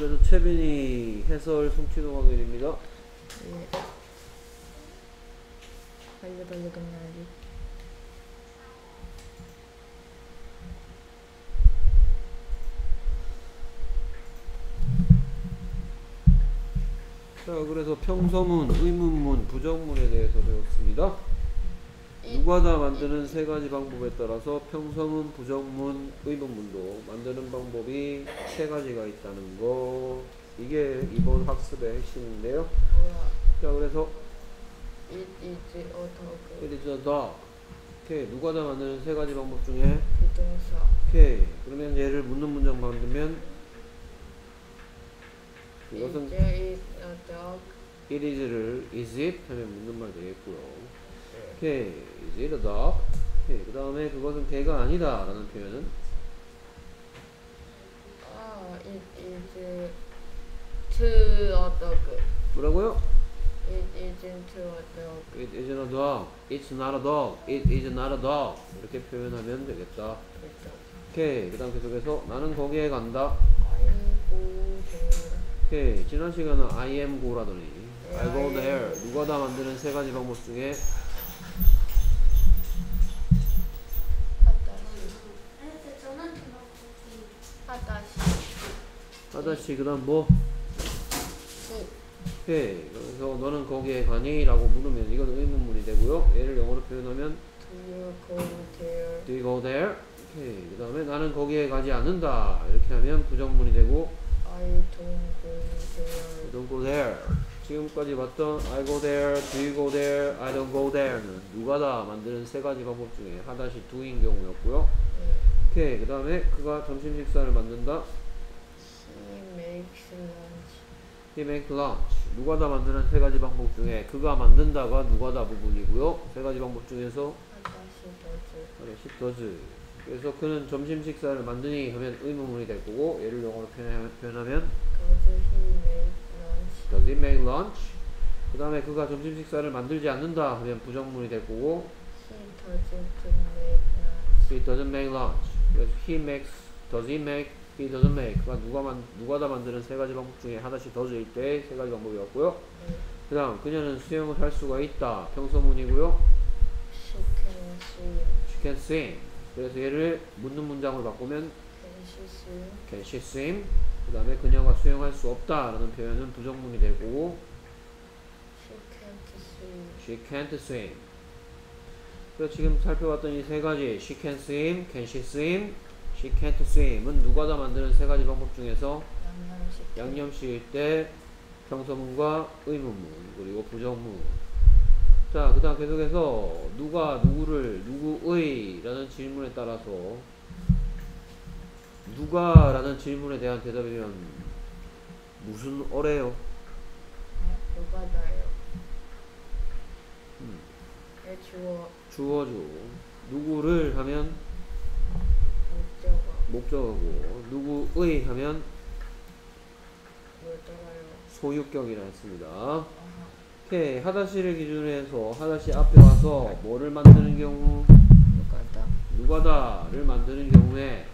그래서 채빈이 해설 송치동 학년입니다. 예. 알려달라겠나리. 자, 그래서 평서문, 의문문, 부정문에 대해서 배웠습니다. 누가다 만드는 세 가지 방법에 따라서 평서문, 부정문, 의문문도 만드는 방법이 세 가지가 있다는 거. 이게 이번 학습의 핵심인데요. 자, 그래서 It is a dog. it is a dog. 오케이, 누가다 만드는 세 가지 방법 중에 비동사. 오케이, 그러면 얘를 묻는 문장 만들면 이것은 It is a dog. it is를 is it 하면 묻는 말 되겠고요. 오케이, is it a dog? 오케이, 그 다음에 그것은 개가 아니다 라는 표현은 It is to a dog. 뭐라고요? It isn't a dog. It isn't a dog. It's not a dog. It is not a dog. 이렇게 표현하면 되겠다. 그렇죠. 오케이, 그 다음 계속해서 나는 거기에 간다. 아이고 there. 오케이, 지난 시간은 I am go라더니 네, I go I am there. go. 누가 다 만드는 세 가지 방법 중에 하다시 그 다음 뭐? 오케이, 그래서 너는 거기에 가니? 라고 물으면 이건 의문문이 되고요. 얘를 영어로 표현하면 Do you go there? Do you go there? 오케이, 그 다음에 나는 거기에 가지 않는다 이렇게 하면 부정문이 되고 I don't go there. Don't go there. 지금까지 봤던 I go there, do you go there, I don't go there는 누가다 만드는 세 가지 방법 중에 하다시 do인 경우였고요. 네. 오케이, 그 다음에 그가 점심 식사를 만든다. He makes lunch. He makes lunch. 누가다 만드는 세 가지 방법 중에 그가 만든다가 누가다 부분이고요. 세 가지 방법 중에서 하다시 does. 하나씩 does. 그래서 그는 점심 식사를 만드니 하면 의문문이 될 거고 얘를 영어로 표현하면 Does he make lunch? Does he make lunch? 그 다음에 그가 점심 식사를 만들지 않는다 하면 부정문이 될 거고 He doesn't make lunch. He doesn't make lunch. 그래서 he makes, does he make, he doesn't make. 그가 누가다 만드는 세 가지 방법 중에 하나씩 does일 때 세 가지 방법이었고요. 네. 그 다음 그녀는 수영을 할 수가 있다. 평서문이고요. She can swim. She can swim. 그래서 얘를 묻는 문장으로 바꾸면 Can she swim? Can she swim? 그 다음에 그녀가 수영할 수 없다 라는 표현은 부정문이 될 거고 She can't swim. She can't swim. 그래서 지금 살펴봤던 이 세 가지 She can swim, Can she swim, She can't swim은 누가다 만드는 세 가지 방법 중에서 양념식. 양념식일 때 평서문과 의문문 그리고 부정문. 자, 그 다음 계속해서 누가 누구를 누구의 라는 질문에 따라서 누가 라는 질문에 대한 대답이면 무슨 어래요? 누가 나요? 네, 주어. 주어죠. 누구를 하면 목적어. 목적어고 누구의 하면 뭐더라요? 소유격이라 했습니다. 아하. 오케이, 하다시를 기준으로 해서 하다시 앞에 와서 뭐를 만드는 경우 누가다? 누가다를 만드는 경우에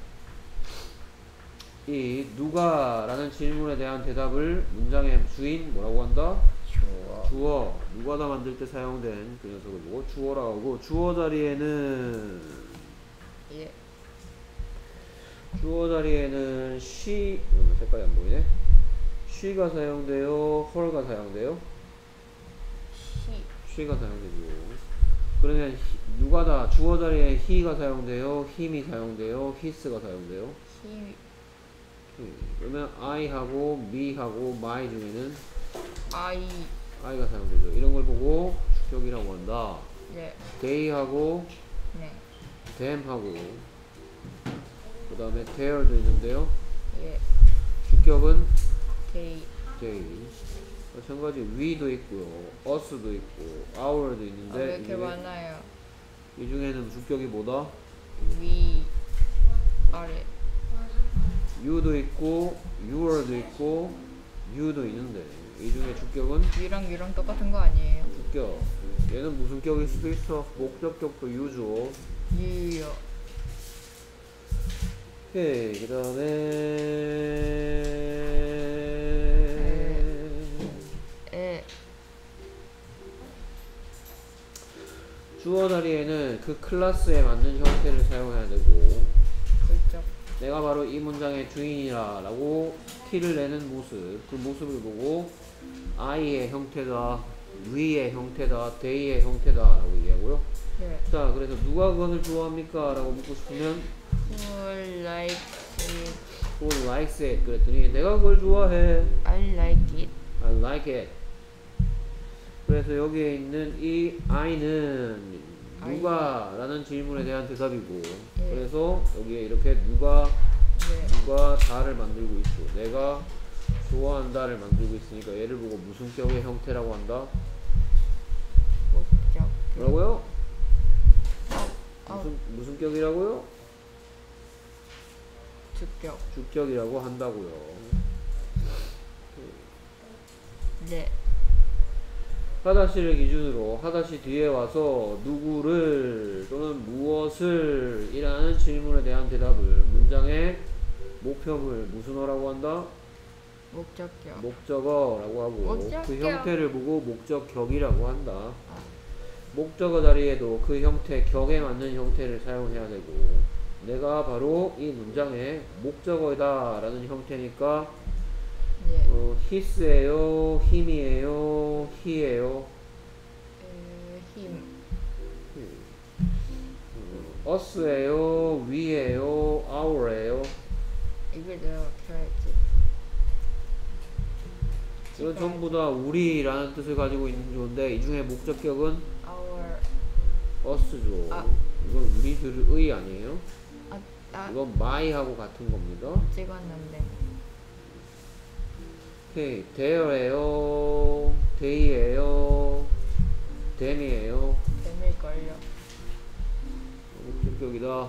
이 누가라는 질문에 대한 대답을 문장의 주인 뭐라고 한다? 주어. 주어. 누가다 만들 때 사용된 그 녀석을 보고 주어라고 하고 주어 자리에는 예. 주어 자리에는 she 색깔이 안 보이네. she가 사용돼요. her가 사용돼요. she가 사용되죠. 그러면 누가다 주어 자리에 he가 사용돼요. him이 사용돼요. his가 사용돼요. he. 그러면 I하고 me하고 my 중에는 I가 사용되죠. 이런 걸 보고 주격이라고 한다. 네. they하고 네. them하고 그 다음에 there도 있는데요. 예. 주격은 they. they. 마찬가지 we도 있고요. us도 있고 our도 있는데 왜 이렇게 많아요? 이 중에는 주격이 뭐다? 위. 아래. you도 있고 your도 있고 you도 있는데 이 중에 주격은 위랑 유랑 똑같은 거 아니에요? 주격. 얘는 무슨 격일 수도 있어. 목적격도 you죠. 유요. 오케이, 그 다음에 그러면 그 클래스에 맞는 형태를 사용해야 되고 그죠. 내가 바로 이 문장의 주인이라 라고 티를 내는 모습 그 모습을 보고 I의 형태다 we의 형태다 they의 형태다 라고 얘기하고요. 예. 자 그래서 누가 그것을 좋아합니까? 라고 묻고 싶으면 Who likes it? Who likes it? 그랬더니 내가 그걸 좋아해. I like it. I like it. 그래서 여기에 있는 이 I는 누가? 라는 질문에 대한 대답이고 예. 그래서 여기에 이렇게 누가 다를 만들고 있고 내가 좋아한다를 만들고 있으니까 얘를 보고 무슨 격의 형태라고 한다? 목적. 뭐라고요? 어. 무슨 격이라고요? 주격. 주격이라고 한다고요. 네. 하다시를 기준으로 하다시 뒤에 와서 누구를 또는 무엇을 이라는 질문에 대한 대답을 문장의 목표물 무슨 어라고 한다? 목적격. 목적어라고 하고 목적격. 그 형태를 보고 목적격이라고 한다. 목적어 자리에도 그 형태, 격에 맞는 형태를 사용해야 되고 내가 바로 이 문장의 목적어다 라는 형태니까 예. his예요, him이에요, he예요, 힘. us예요, we예요, our예요. 이걸 내가 어떻게 할지. 이건 전부 다 우리라는 뜻을 가지고 있는 건데 이 중에 목적격은 Our. us죠. 아. 이건 우리들의 아니에요? 아, 이건 my하고 같은 겁니다. 찍었는데. 오케이, their예요, they예요, them이에요. 재미일걸요. 목적격이다.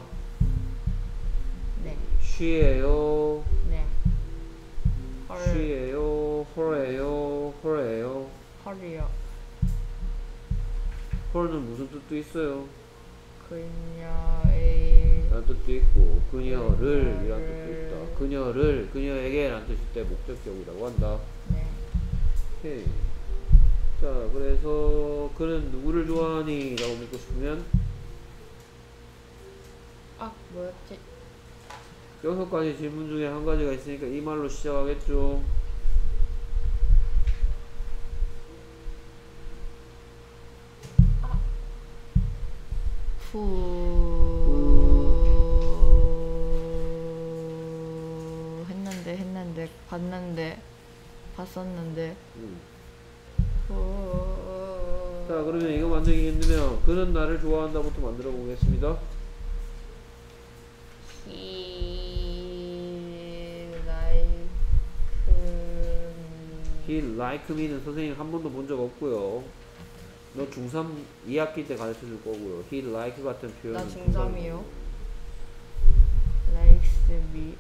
네. she예요, 네. 헐. she예요, her예요, her예요. 헐이요. her는 무슨 뜻도 있어요? 그녀의. 라는 뜻도 있고 그녀를 이란 뜻도 있다. 그녀를 그녀에게 라는 뜻일 때 목적격이라고 한다. 네. 오케이. 자 그래서 그는 누구를 좋아하니? 라고 묻고 싶으면 아, 뭐였지? 6가지 질문 중에 한 가지가 있으니까 이 말로 시작하겠죠. 했는데 봤었는데 자 그러면 이거 만들기 힘들면 그는 나를 좋아한다부터 만들어 보겠습니다. He like me는 선생님 한 번도 본 적 없고요. 너 중3 2학기 때 가르쳐 줄 거고요. He like 같은 표현은 나 중3이요. likes me.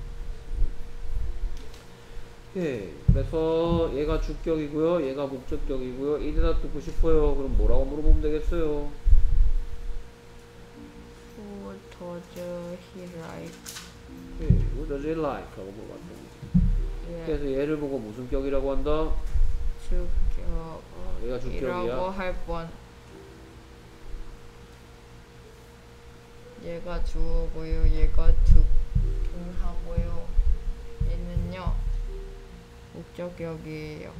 오케이. 그래서 얘가 주격이고요. 얘가 목적격이고요. 이 대답 듣고 싶어요. 그럼 뭐라고 물어보면 되겠어요? Who does he like? 오케이. What does he like? 라고 물어봤더니 예. 그래서 얘를 보고 무슨 격이라고 한다? 주격. 얘가 이라고 주격이야. 할 뻔. 얘가 주어고요. 얘가 동하고요. 얘는요. 목적격이에요.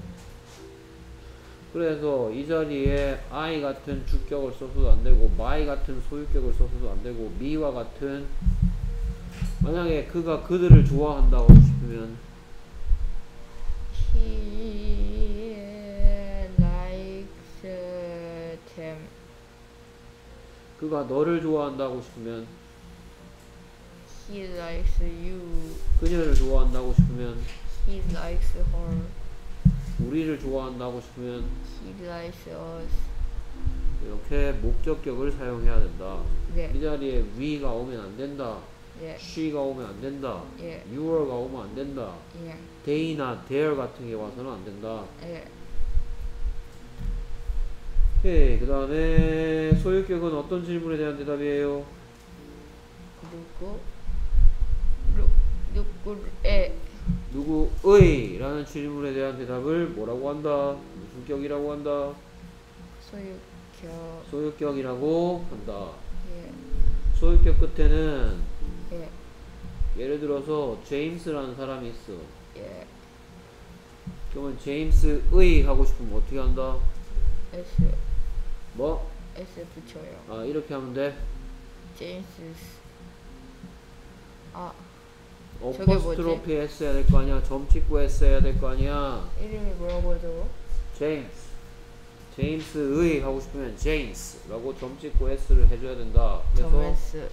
그래서 이 자리에 I 같은 주격을 써서도 안 되고 my 같은 소유격을 써서도 안 되고 me와 같은 만약에 그가 그들을 좋아한다고 싶으면 He likes them. 그가 너를 좋아한다고 싶으면 He likes you. 그녀를 좋아한다고 싶으면 He likes her. 우리를 좋아한다고 싶으면 He likes us. 이렇게 목적격을 사용해야 된다. 네. 이 자리에 we가 오면 안 된다. 예. she가 오면 안 된다. 예. you가 오면 안 된다. 예. they나 their 같은 게 와서는 안 된다. 예. 오케이. 그 다음에 소유격은 어떤 질문에 대한 대답이에요? 누구의 누구의? 라는 질문에 대한 대답을 뭐라고 한다? 무슨 격이라고 한다? 소유격. 소유격이라고 한다. 예. 소유격 끝에는 예. 예를 들어서 제임스라는 사람이 있어. 예. 그러면 제임스의 하고 싶으면 어떻게 한다? S. 뭐? S 붙여요. 아 이렇게 하면 돼. 제임스. 아, 어퍼스트로피 S 해야 될 거 아니야. 점 찍고 S 해야 될 거 아니야. 이름이 뭐라고 저거? 제임스. 제임스의 하고 싶으면 제임스라고 점 찍고 S를 해줘야 된다. 그래서 점S.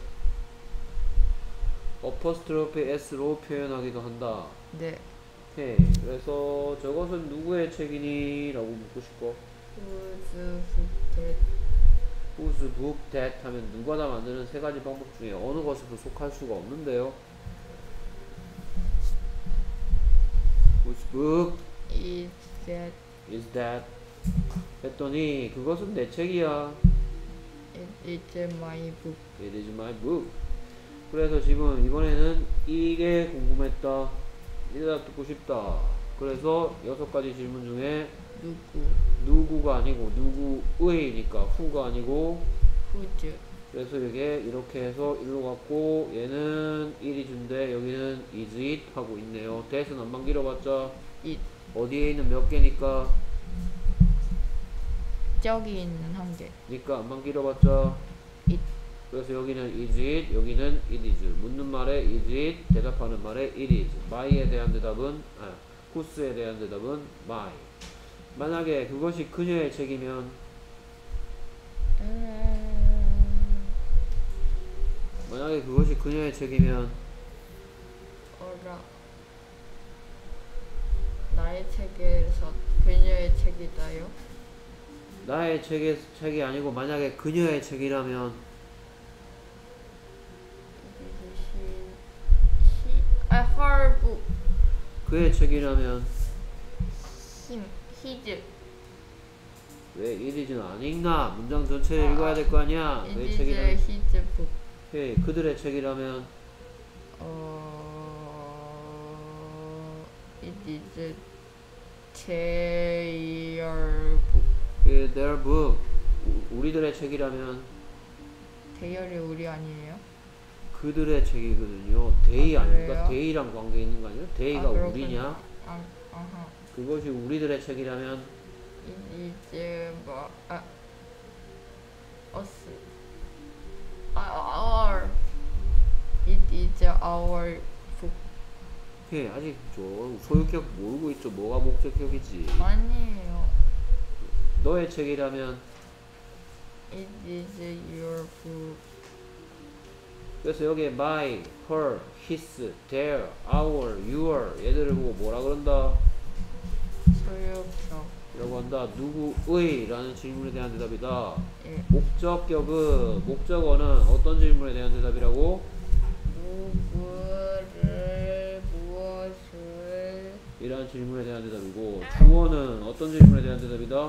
어퍼스트로피 S로 표현하기도 한다. 네. 오케이. 그래서 저것은 누구의 책이니? 라고 묻고 싶고 Whose book Whose book that 하면 누가 다 만드는 세 가지 방법 중에 어느 것에도 속할 수가 없는데요. Whose book is that? is that? 했더니 그것은 내 책이야. It is my book. It is my book. 그래서 지금 이번에는 이게 궁금했다. 이 대답 듣고 싶다. 그래서 6가지 질문 중에 누구? 누구가 아니고 누구의니까 who가 아니고 Whose? 그래서 이게 이렇게 해서 일로 갔고 얘는 it이준데 여기는 is it 하고 있네요. that은 안만 길어봤자 it. 어디에 있는 몇 개니까 저기 있는 한 개. 니까 안만 길어봤자 it. 그래서 여기는 is it, 여기는 it is. 묻는 말에 is it, 대답하는 말에 it is. my에 대한 대답은 whose에 대한 대답은 my. 만약에 그것이 그녀의 책이면 만약에 그것이 그녀의 책이면 어라. 나의 책에서 그녀의 책이다요? 나의 책이 아니고 만약에 그녀의 책이라면 her book. 그의 책이라면 his. 왜 it is는 안 읽나? 문장 전체를 읽어야 될 거 아니야. It 그의 is 책이라면 his book. 오케이. 그들의 책이라면 it is their book. their book. 우리들의 책이라면 대열이 우리 아니에요? 그들의 책이거든요. they 아, 아닙니까? 그래요? they랑 관계 있는 거 아니에요? they가 그렇구나. 우리냐? 아하. 그것이 우리들의 책이라면 It is us. Our. It is our book. 오케이. 아직 저 소유격 모르고 있죠. 뭐가 목적격이지. 아니에요. 너의 책이라면 It is your book. 그래서 여기에 my, her, his, their, our, your 얘들을 보고 뭐라 그런다? 소유격. 이라고 한다. 누구의? 라는 질문에 대한 대답이다. 예. 목적어는 어떤 질문에 대한 대답이라고? 누구를 무엇을 이라는 질문에 대한 대답이고 주어는 어떤 질문에 대한 대답이다?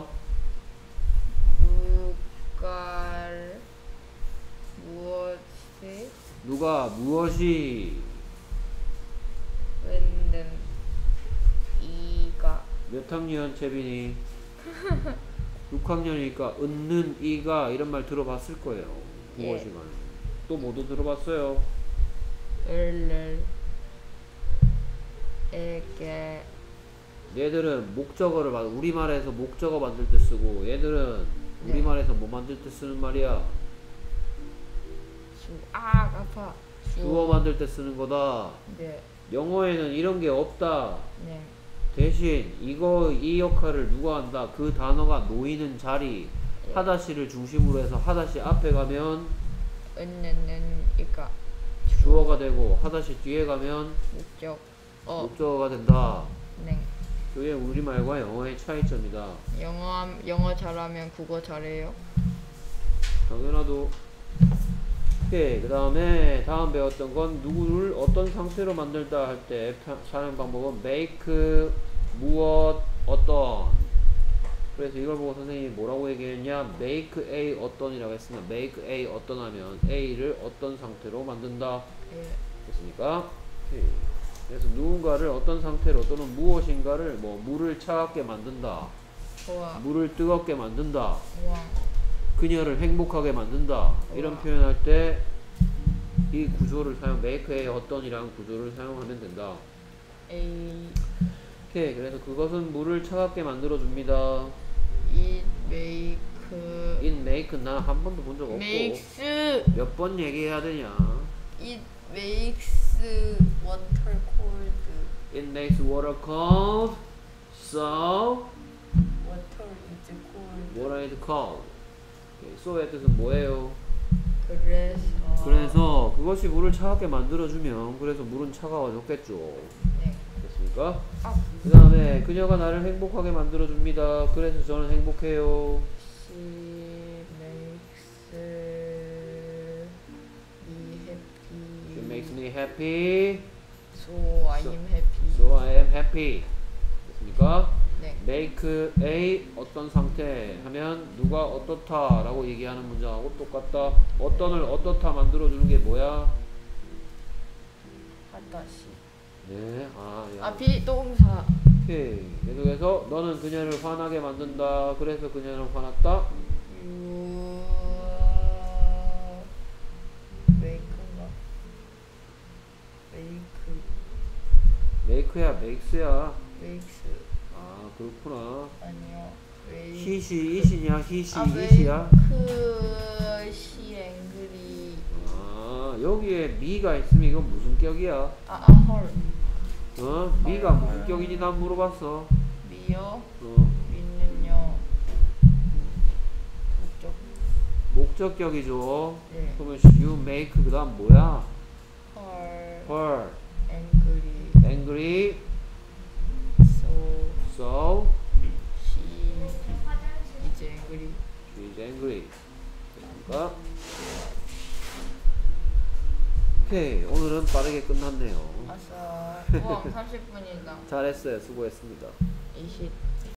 누가를 무엇이 누가 무엇이 왠는 이가 몇 학년 채빈이 6학년이니까 은는 이가 이런 말 들어봤을 거예요. 국어 예. 시간에. 또 뭐도 들어봤어요? 을을 에게 얘들은 목적어를 우리말에서 목적어 만들 때 쓰고 얘들은 네. 우리말에서 뭐 만들 때 쓰는 말이야? 아파 주어 만들 때 쓰는 거다. 네. 영어에는 이런 게 없다. 네. 대신 이 역할을 누가 한다? 그 단어가 놓이는 자리 예. 하다시를 중심으로 해서 하다시 앞에 가면 은는 이가 주어가 되고 하다시 뒤에 가면 목적 목적어가 된다. 네. 그게 우리말과 영어의 차이점이다. 영어 잘하면 국어 잘해요? 당연하도. 오케이. 그 다음에 다음 배웠던 건 누구를 어떤 상태로 만들다 할 때 사용 방법은 make 무엇 어떤. 그래서 이걸 보고 선생님이 뭐라고 얘기했냐? make A 어떤이라고 했으면 make A 어떤 하면 A를 어떤 상태로 만든다 예. 됐습니까? 오케이. 그래서 누군가를 어떤 상태로 또는 무엇인가를 물을 차갑게 만든다, 좋아. 물을 뜨겁게 만든다, 우와. 그녀를 행복하게 만든다 이런 우와. 표현할 때 이 구조를 사용 make의 어떤이랑 구조를 사용하면 된다. A 오케이. 그래서 그것은 물을 차갑게 만들어 줍니다. it make in make 나 한 번도 본 적 없고 makes 몇 번 얘기해야 되냐. it makes water cold. It makes water cold, so Water is cold. water is cold. 오케이, so의 뜻은 뭐예요? 그래서 그것이 물을 차갑게 만들어주면 그래서 물은 차가워졌겠죠. 네. 됐습니까? 아, 그 다음에 그녀가 나를 행복하게 만들어줍니다. 그래서 저는 행복해요. she makes me happy. She makes me happy, So I am happy. so I am happy. 됐습니까? 네. make a 어떤 상태 하면 누가 어떻다 라고 얘기하는 문장하고 똑같다. 어떤을 어떻다 만들어주는 게 뭐야? 하다시. 네, 아, 비동사. 오케이. 계속해서 너는 그녀를 화나게 만든다. 그래서 그녀는 화났다. You make인가? make야, makes야. makes. 아, 그렇구나. 아니요. make. he시, it이냐, he시, 아, it이야. make she angry. 아, 여기에 me가 있으면 이건 무슨 격이야? her. me가 무슨 격인지 난 물어봤어. 미요? 어, 미는요. 목적. 목적격이죠. 네. 그러면 you make 그 다음 뭐야? her her angry. angry, So so she is angry. she is angry. 됐습니까? 오케이. 오늘은 빠르게 끝났네요. 아싸. 우와, 30분이다. 잘했어요. 수고했습니다. 20.